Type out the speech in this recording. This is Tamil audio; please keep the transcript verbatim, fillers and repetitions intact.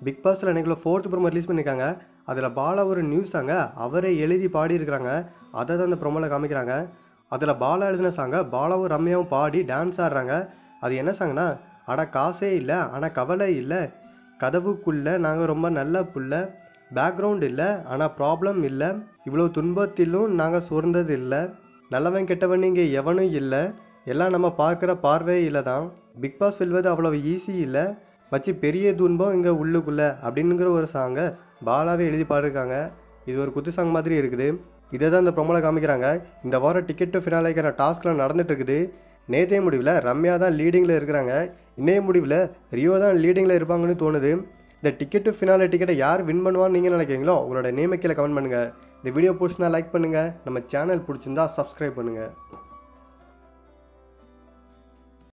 பிக் பாஸில் எனக்குள்ள ஃபோர்த் ப்ரோமோ ரிலீஸ் பண்ணியிருக்காங்க. அதில் பாலா ஒரு நியூஸ் தாங்க அவரே எழுதி பாடியிருக்கிறாங்க. அதை தான் அந்த ப்ரோமோவில் காமிக்கிறாங்க. அதில் பாலா எழுதின சாங்க பாலாவும் ரம்யாவும் பாடி டான்ஸ் ஆடுறாங்க. அது என்ன சாங்னா, அட காசே இல்லை ஆனால் கவலை இல்லை, கதவுக்குள்ளே நாங்கள் ரொம்ப நல்ல புள்ள, பேக்ரவுண்ட் இல்லை ஆனால் ப்ராப்ளம் இல்லை, இவ்வளோ துன்பத்திலும் நாங்கள் சோர்ந்தது இல்லை, நல்லவன் கெட்டவன் இங்கே எவனும் இல்லை, எல்லாம் நம்ம பார்க்குற பார்வையில் தான், பிக் பாஸ் வெல்வது அவ்வளோ ஈஸி இல்லை, வச்சு பெரிய துன்பம் இங்கே உள்ளுக்குள்ளே அப்படிங்கிற ஒரு சாங்கை பாலாவே எழுதி பாடிருக்காங்க. இது ஒரு குத்து சாங் மாதிரி இருக்குது. இதை தான் இந்த ப்ரோமோவில் காமிக்கிறாங்க. இந்த வாரம் டிக்கெட் டு ஃபினாலேக்கிற டாஸ்க்லாம் நடந்துட்டு இருக்குது. நேற்றைய முடிவில் ரம்யா தான் லீடிங்கில் இருக்கிறாங்க. இன்னைய முடிவில் ரியோ தான் லீடிங்கில் இருப்பாங்கன்னு தோணுது. இந்த டிக்கெட் டு ஃபினாலே டிக்கெட்டை யார் வின் பண்ணுவான்னு நீங்கள் நினைக்கிறீங்களோ உங்களோட நேமை கீழே கமெண்ட் பண்ணுங்கள். இந்த வீடியோ பிடிச்சிருந்தா லைக் பண்ணுங்கள். நம்ம சேனல் பிடிச்சிருந்தா சப்ஸ்கிரைப் பண்ணுங்கள்.